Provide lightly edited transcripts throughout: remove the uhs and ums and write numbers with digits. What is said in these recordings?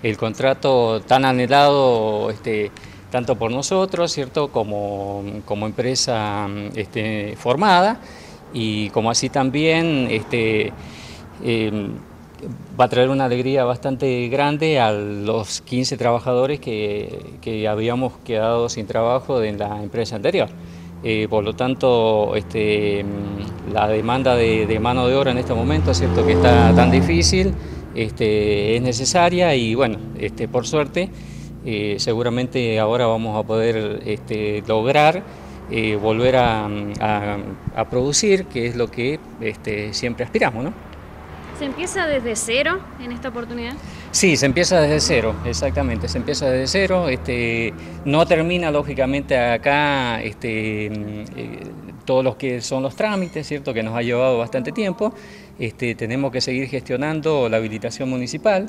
el contrato tan anhelado, tanto por nosotros, ¿cierto?, como empresa formada, y como así también va a traer una alegría bastante grande a los 15 trabajadores que habíamos quedado sin trabajo en la empresa anterior. Por lo tanto, la demanda de mano de obra en este momento, ¿cierto?, que está tan difícil, es necesaria, y bueno, por suerte, seguramente ahora vamos a poder lograr volver a producir, que es lo que siempre aspiramos, ¿no? ¿Se empieza desde cero en esta oportunidad? Sí, se empieza desde cero, exactamente, se empieza desde cero, no termina lógicamente acá todos los que son los trámites, ¿cierto?, que nos ha llevado bastante tiempo. Tenemos que seguir gestionando la habilitación municipal.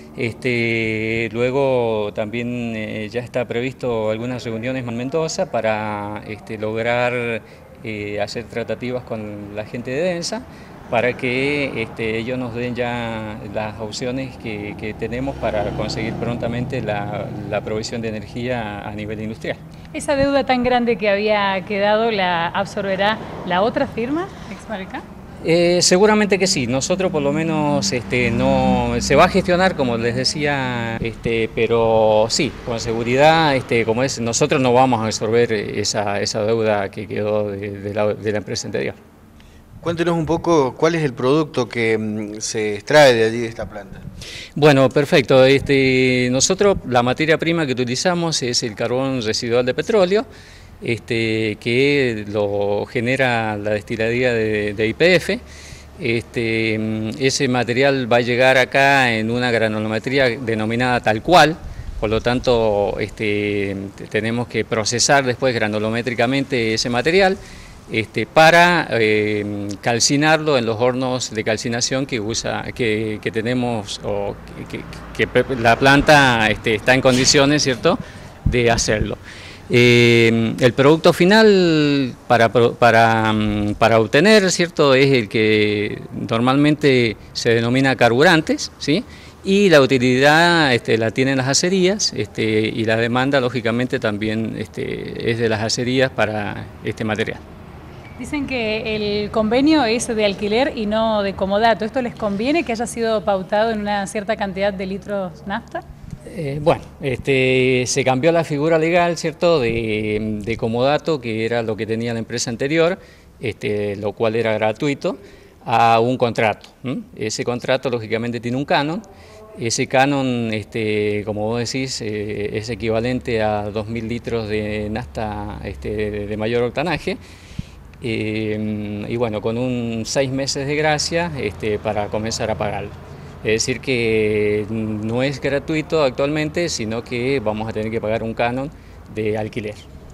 Luego también ya está previsto algunas reuniones en Mendoza para lograr hacer tratativas con la gente de Densa, para que ellos nos den ya las opciones que tenemos para conseguir prontamente la provisión de energía a nivel industrial. ¿Esa deuda tan grande que había quedado la absorberá la otra firma, Exmarca? Seguramente que sí, nosotros por lo menos no se va a gestionar, como les decía, pero sí, con seguridad, como es, nosotros no vamos a absorber esa deuda que quedó de la empresa anterior. Cuéntenos un poco cuál es el producto que se extrae de allí de esta planta. Bueno, perfecto. Nosotros la materia prima que utilizamos es el carbón residual de petróleo, que lo genera la destilería de YPF. Ese material va a llegar acá en una granulometría denominada tal cual. Por lo tanto, tenemos que procesar después granulométricamente ese material para calcinarlo en los hornos de calcinación que tenemos, o que la planta está en condiciones, ¿cierto?, de hacerlo. El producto final para obtener, ¿cierto?, es el que normalmente se denomina carburantes, ¿sí?, y la utilidad la tienen las acerías, y la demanda lógicamente también es de las acerías para este material. Dicen que el convenio es de alquiler y no de comodato. ¿Esto les conviene que haya sido pautado en una cierta cantidad de litros nafta? Bueno, se cambió la figura legal, ¿cierto?, de comodato, que era lo que tenía la empresa anterior, lo cual era gratuito, a un contrato. Ese contrato lógicamente tiene un canon. Ese canon, como vos decís, es equivalente a 2.000 litros de nafta de mayor octanaje. Y bueno, con 6 meses de gracia para comenzar a pagarlo. Es decir, que no es gratuito actualmente, sino que vamos a tener que pagar un canon de alquiler.